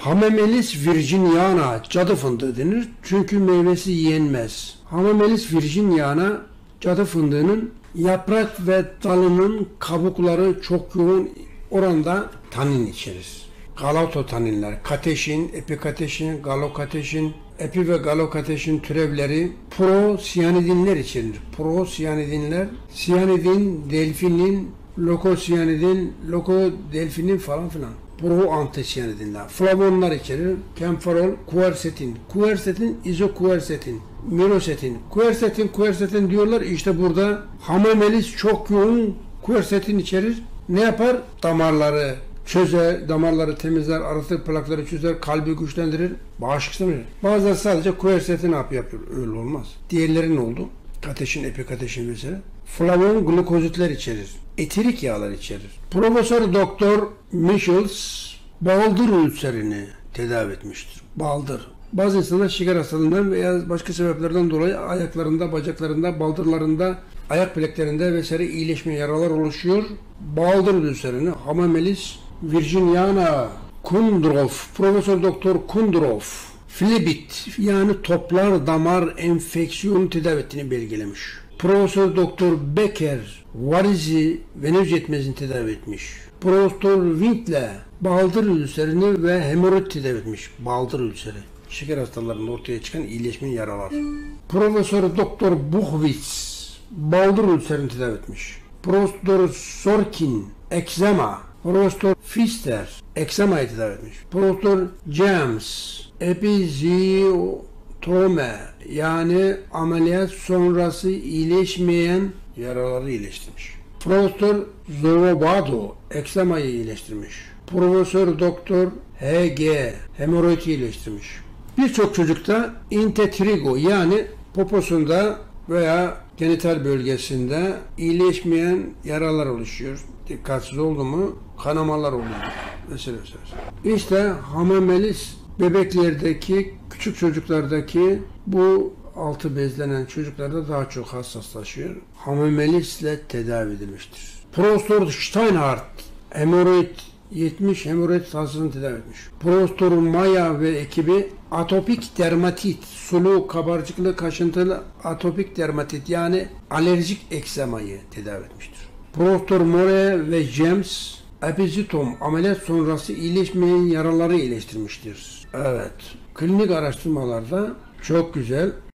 Hamamelis virginiana cadı fındığı denir. Çünkü meyvesi yenmez. Hamamelis virginiana cadı fındığının yaprak ve dalının kabukları çok yoğun oranda tanin içerir. Galatotaninler, kateşin, epikateşin, galokateşin, epi ve galokateşin türevleri prosiyanidinler içerir. Prosiyanidinler, siyanidin, delfinin, lokosiyanidin, lokodelfinin falan filan. Proantisiyanidinler. Flavonlar içerir. Kemferol, kuersetin. Kuersetin, izokuersetin. Mirosetin. Kuersetin diyorlar. İşte burada hamamelis çok yoğun kuersetin içerir. Ne yapar? Damarları çözer, damarları temizler, arıtır, plakları çözer, kalbi güçlendirir, bağışıklık verir. Bazıları sadece kuersetin yapıyor. Öyle olmaz. Diğerleri ne oldu? Kateşin, epikateşin vesaire. Flavon glukozitler içerir. Etirik yağlar içerir. Profesör Doktor Michels baldır ülserini tedavi etmiştir. Baldır. Bazı insanlar şeker hastalığından veya başka sebeplerden dolayı ayaklarında, bacaklarında, baldırlarında, ayak bileklerinde vesaire iyileşme yaralar oluşuyor. Baldır ülserini Hamamelis virginiana Kundrov, Profesör Doktor Kundrov, flebit yani toplar damar enfeksiyonu tedavi ettiğini belgelemiş. Profesör Doktor Becker varizi venöz yetmezliğini tedavi etmiş. Profesör Winkle baldır ülserini ve hemoroid tedavi etmiş. Baldır ülseri. Şeker hastalarında ortaya çıkan iyileşme yaralar. Profesör Doktor Buchwitz baldır ülserini tedavi etmiş. Profesör Sorkin ekzema. Profesör Pfister ekzemayı tedavi etmiş. Profesör James epiziyotome yani ameliyat sonrası iyileşmeyen yaraları iyileştirmiş. Profesör Zovobado ekzemayı iyileştirmiş. Profesör Doktor H.G. hemoroidi iyileştirmiş. Birçok çocukta intetrigo yani poposunda veya genital bölgesinde iyileşmeyen yaralar oluşuyor. Dikkatsiz oldu mu kanamalar oluyor. Mesela. İşte hamamelis bebeklerdeki, küçük çocuklardaki bu altı bezlenen çocuklarda daha çok hassaslaşıyor. Hamamelisle tedavi edilmiştir. Profesör Steinhardt hemoroid 70 hemoroid hastasını tedavi etmiş. Profesör Maya ve ekibi atopik dermatit, sulu, kabarcıklı, kaşıntılı atopik dermatit yani alerjik ekzemayı tedavi etmiştir. Profesör More ve James epizitom ameliyat sonrası iyileşmeyen yaraları iyileştirmiştir. Evet, klinik araştırmalarda çok güzel